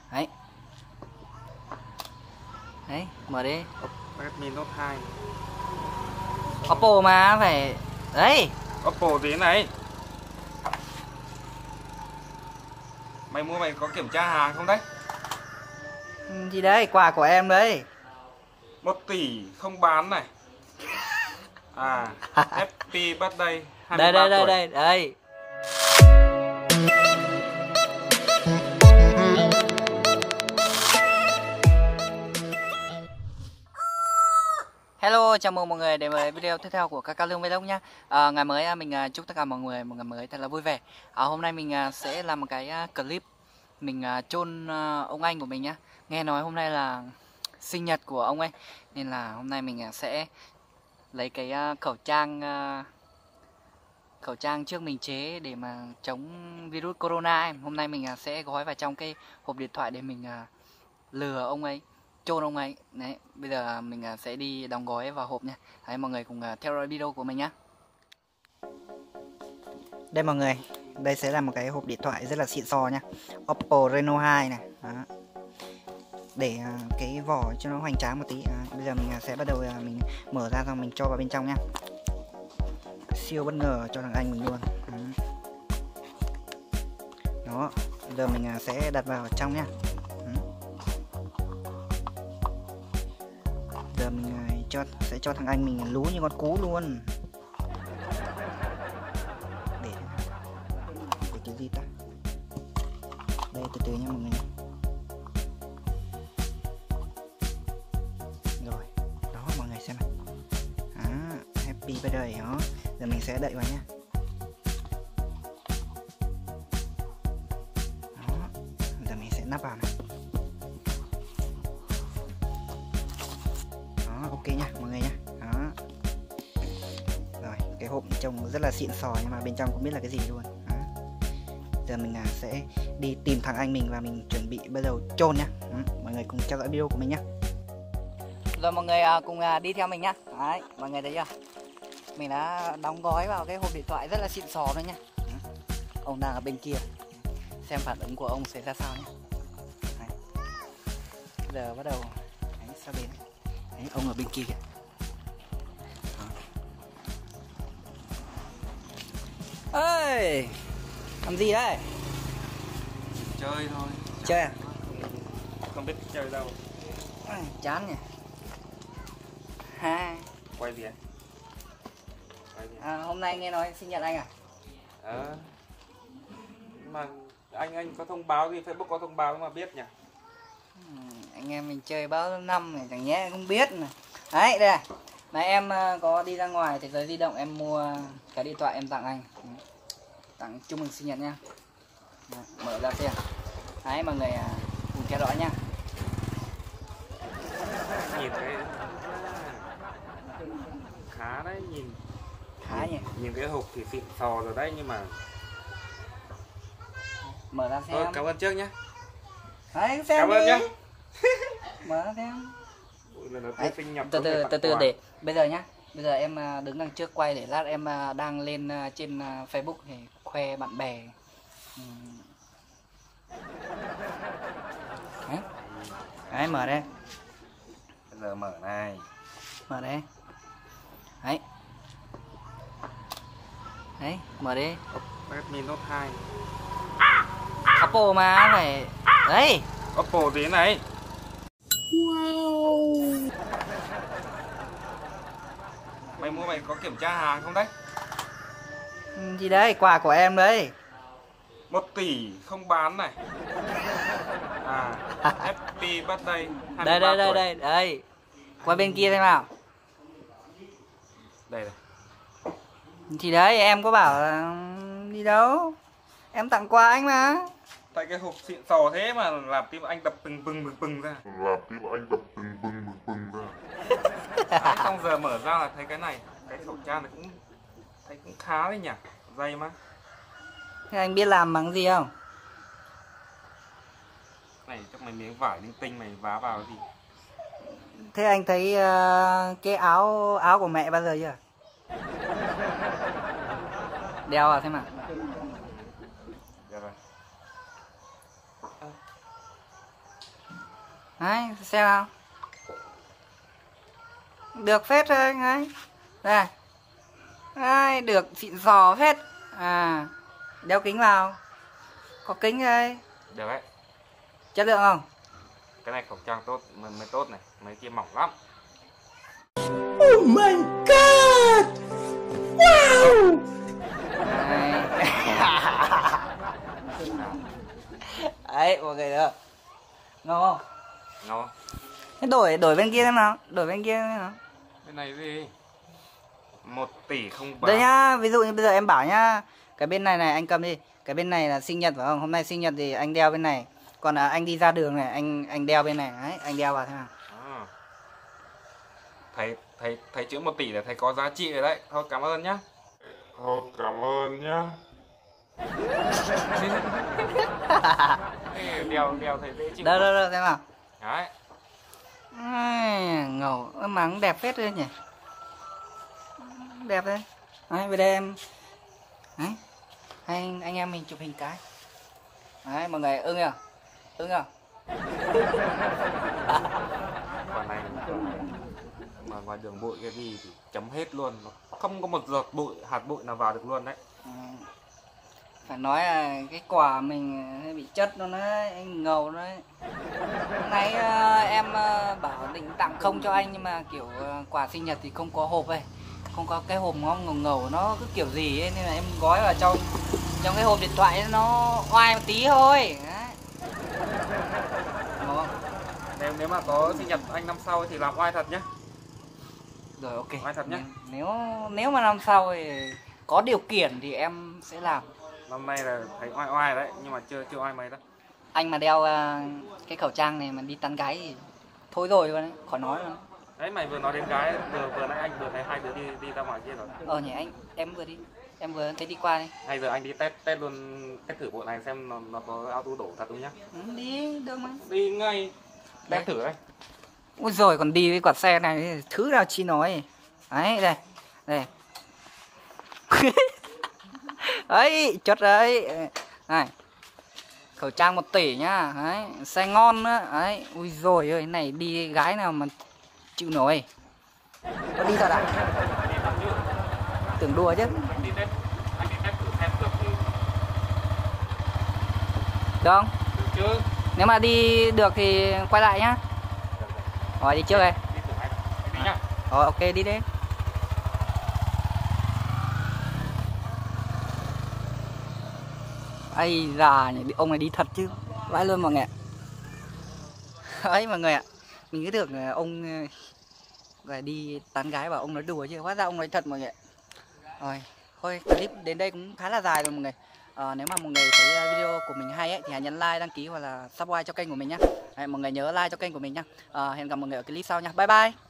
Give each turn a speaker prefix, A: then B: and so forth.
A: Đấy. Đấy, mở đi.
B: Redmi Note 2.
A: Oppo mà phải. Đấy.
B: Oppo gì này? Mày mua mày có kiểm tra hàng không đấy?
A: Gì đấy, quà của em đấy.
B: 1 tỷ không bán này. À, happy birthday 23
A: Đây
B: tuổi.
A: đây. Hello, chào mừng mọi người đến với video tiếp theo của Kaka Lương Vlog nhá. Ngày mới mình chúc tất cả mọi người một ngày mới thật là vui vẻ. Hôm nay mình sẽ làm một cái clip mình chôn ông anh của mình nhá. Nghe nói hôm nay là sinh nhật của ông ấy, nên là hôm nay mình sẽ lấy cái khẩu trang trước mình chế để mà chống virus corona ấy. Hôm nay mình sẽ gói vào trong cái hộp điện thoại để mình lừa ông ấy, chôn ông ấy. Đấy, bây giờ mình sẽ đi đóng gói vào hộp nha. Đấy, mọi người cùng theo dõi video của mình nhá. Đây mọi người, đây sẽ là một cái hộp điện thoại rất là xịn sò nha. Oppo Reno 2 này. Đó. Để cái vỏ cho nó hoành tráng một tí. Bây giờ mình sẽ bắt đầu mình mở ra xong mình cho vào bên trong nha. Siêu bất ngờ cho thằng anh mình luôn. Đó, giờ mình sẽ đặt vào trong nha. Giờ mình sẽ cho thằng anh mình lú như con cú luôn. Để cái gì ta? Đây, từ từ nha mọi người. Rồi, đó mọi người xem này. Happy birthday đó. Giờ mình sẽ đậy vào nhé. Đó, giờ mình sẽ nắp vào này. Đó, ok nha mọi người nha. Đó. Rồi, cái hộp trông rất là xịn sò nhưng mà bên trong không biết là cái gì luôn. Đó. Giờ mình sẽ đi tìm thằng anh mình và mình chuẩn bị bắt đầu chôn nhá. Mọi người cùng theo dõi video của mình nhá. Rồi mọi người cùng đi theo mình nhá. Đấy, mọi người thấy chưa? Mình đã đóng gói vào cái hộp điện thoại rất là xịn sò nữa nha. Ông đang ở bên kia. Xem phản ứng của ông sẽ ra sao nhé. Đấy. Giờ bắt đầu. Đấy, sao đến. Đấy, ông ở bên kia kìa. Ơi, làm gì đấy?
B: Chơi thôi.
A: Chơi à?
B: Không biết chơi đâu.
A: Chán nhỉ. Ha.
B: Quay gì?
A: Hôm nay nghe nói sinh nhật anh à?
B: Mà anh có thông báo gì, Facebook có thông báo mà biết nhỉ?
A: Anh em mình chơi bao nhiêu năm này chẳng nhẽ không biết này. Đấy, đây này. Này em có đi ra ngoài thế giới di động em mua cái điện thoại em tặng anh. Tặng chúc mừng sinh nhật nha. Đấy, mở ra xem. Đấy mọi người cùng theo dõi nha.
B: Nhìn cái khá đấy, nhìn
A: Khá nhỉ.
B: Nhìn cái hộp thì xịn sò rồi đấy, nhưng mà
A: Mở ra xem.
B: thôi cảm ơn trước nhé.
A: Đấy, xem
B: Cảm ơn
A: đi.
B: nhé.
A: Mở ra xem.
B: Đấy,
A: Từ từ để bây giờ nhá. Bây giờ em đứng đằng trước quay để lát em đăng lên trên Facebook để khoe bạn bè. Đấy. Đấy, mở đây.
B: Bây giờ mở này.
A: Mở đây. Đấy. Đấy, mở đi.
B: Redmi Note 2.
A: Oppo mà phải. Đấy.
B: Oppo gì này?
A: Wow.
B: Mày mua mày có kiểm tra hàng không đấy?
A: Gì đấy, quà của em đấy.
B: 1 tỷ không bán này. À, happy birthday 23 tuổi.
A: Đây. Qua bên kia xem nào.
B: Đây này.
A: Thì đấy, em có bảo là đi đâu. Em tặng quà anh mà.
B: Tại cái hộp xịn sò thế mà làm tim anh đập bừng ra. Đấy, xong giờ mở ra là thấy cái này. Cái khẩu trang này cũng khá đấy nhỉ. Dày mà.
A: Thế anh biết làm bằng gì không?
B: Này chắc mày miếng vải linh tinh mày vá vào cái gì?
A: Thế anh thấy cái áo của mẹ bao giờ chưa? Đeo vào xem nào.
B: Được rồi.
A: Đấy, xem nào. Được phết thôi anh ấy. Đây. Đấy, được xịn sò phết. À, đeo kính vào. Có kính đây.
B: Được đấy.
A: Chất lượng không?
B: Cái này khẩu trang tốt mới tốt này, mấy kia mỏng lắm.
C: Oh my god! Wow!
A: Đấy, mọi người được. Ngon không?
B: Ngon.
A: Thế đổi bên kia xem nào, đổi bên kia xem nào.
B: Bên này gì? 1 tỷ không bán.
A: Đây nhá, ví dụ như bây giờ em bảo nhá, cái bên này này anh cầm đi, cái bên này là sinh nhật phải không? Hôm nay sinh nhật thì anh đeo bên này. Còn là anh đi ra đường này, anh đeo bên này. Đấy, anh đeo vào thế nào.
B: À. Thầy chữ 1 tỷ là thầy có giá trị rồi đấy. Thôi cảm ơn nhá. Thôi cảm ơn nhá. đeo thầy dễ chịu.
A: Đâu xem nào.
B: Đấy.
A: Ngầu, mà cũng đẹp phết đấy nhỉ. Đẹp đấy. Đấy, về đây em. Đấy. Anh em mình chụp hình cái. Đấy, mọi người ưng à? Ưng à?
B: Còn này mà ngoài đường bụi cái gì thì chấm hết luôn, không có một giọt bụi, hạt bụi nào vào được luôn đấy.
A: Phải nói là cái quả mình hơi bị chất luôn đấy, anh ngầu đấy. Hôm nay em bảo định tặng không cho anh nhưng mà kiểu quà sinh nhật thì không có hộp ấy, không có cái hộp ngầu nó cứ kiểu gì ấy, nên là em gói vào trong cái hộp điện thoại nó oai một tí thôi. Đấy. Đúng không?
B: Nếu mà có sinh nhật anh năm sau thì làm oai thật nhá.
A: Rồi ok.
B: Oai thật nhá.
A: Nếu mà năm sau thì có điều kiện thì em sẽ làm.
B: Năm nay là thấy oai đấy, nhưng mà chưa oai mấy đâu.
A: Anh mà đeo cái khẩu trang này mà đi tán gái thì thôi rồi luôn đấy, khỏi nói luôn.
B: Đấy mày vừa nói đến cái vừa nãy anh vừa thấy hai đứa đi ra ngoài kia rồi.
A: Nhỉ em vừa thấy đi qua đây.
B: Hay giờ anh đi test luôn, test thử bộ này xem nó có auto đổ thật không nhá.
A: Đi được mà.
B: Đi ngay. Test thử đấy.
A: Ôi rồi còn đi với quạt xe này thứ nào chi nói. Đấy đây. Đấy, chốt đấy. Này. Khẩu trang 1 tỷ nhá. Đấy, xe ngon nữa. Đấy, ui rồi ơi, này đi gái nào mà chịu nổi. Có đi thật à? Tưởng đùa chứ.
B: Anh đi test thử xem được thì
A: Được không?
B: được chứ.
A: Nếu mà đi được thì quay lại nhá. Rồi đi trước đây.
B: Đi thử anh đi nhá.
A: Rồi ok đi đi. Ây da, ông này đi thật chứ. Vãi luôn mọi người ạ. Ấy mọi người ạ. Mình cứ tưởng ông gọi đi tán gái bảo ông nói đùa chứ hóa ra ông nói thật mọi người ạ. Rồi, thôi clip đến đây cũng khá là dài rồi mọi người. Nếu mà mọi người thấy video của mình hay ấy, thì hãy nhấn like, đăng ký hoặc là subscribe cho kênh của mình nhá. Đấy, mọi người nhớ like cho kênh của mình nhá. Hẹn gặp mọi người ở clip sau nha. Bye bye.